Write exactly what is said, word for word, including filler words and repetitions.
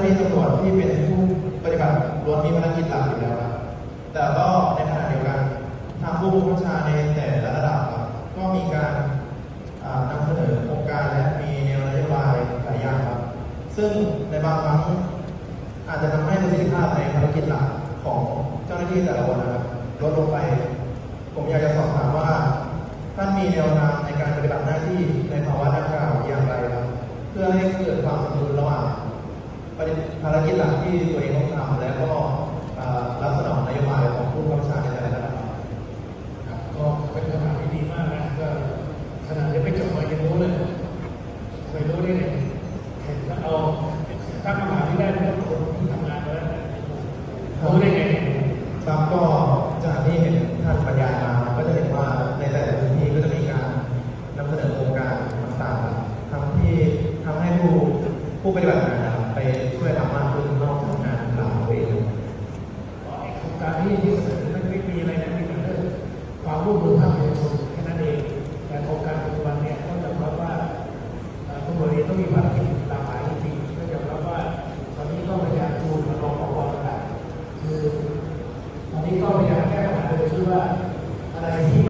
ที่ตำรวจที่เป็นผู้ปฏิบัติล้วนมีภารกิจหลักอยู่แล้วครับแต่ก็ในขณะเดียวกันทางผู้บังคับบัญชาในแต่ละระดับครับก็มีการนำเสนอโครงการและมีแนวนโยบายหลายอย่างครับซึ่งในบางครั้งอาจจะทำให้ประสิทธิภาพในภารกิจหลักของเจ้าหน้าที่แต่ละคนนะครับลดลงไปผมอยากจะสอบถามว่าท่านมีแนวทางในการปฏิบัติหน้าที่ในภาวะดังกล่าวอย่างไรครับเพื่อให้เกิดความสมดุลระหว่างภารกิจหลักที่ตัวเองต้องทำและก็รับสนองนโยบายของผู้บังคับบัญชาในแต่ละระดับครับก็เป็นคำถามที่ดีมากนะก็ขนาดยังไม่จบมายังรู้เลยไม่รู้ได้ไงเห็นแล้วเอาตั้งคำถามที่ได้เป็นคนที่ทำงานมาแล้วรู้ได้ไงครับก็จากที่เห็นท่านบรรยายมาก็จะเห็นว่าในแต่ละพื้นที่ก็จะมีการนำเสนอโครงการต่างๆทำที่ทำให้ผู้ผู้ปฏิบัติงานไปช่วยทำมากขึ้นนอกจากงานหลักตัวเองโครงการที่ที่เสนอนั้นไม่มีอะไรนะมีแต่เรื่องความร่วมมือภาคเอกชน